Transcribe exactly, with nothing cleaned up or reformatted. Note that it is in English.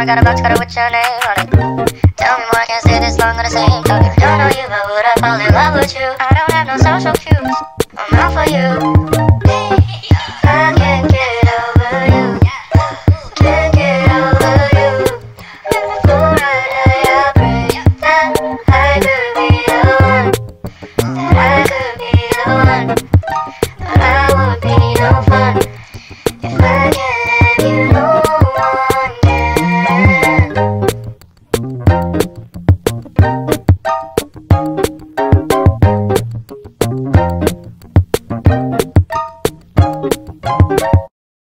I got a box cutter with your name on it. Tell me more, I can't stay this long on the same talk. If I don't know you, why would I fall in love with you? I don't have no social cues, I'm out for you. I can't get over you, can't get over you. And before I die, I pray that I could be the one, that I could be the one. But I would be no fun if I can't have you, no one can.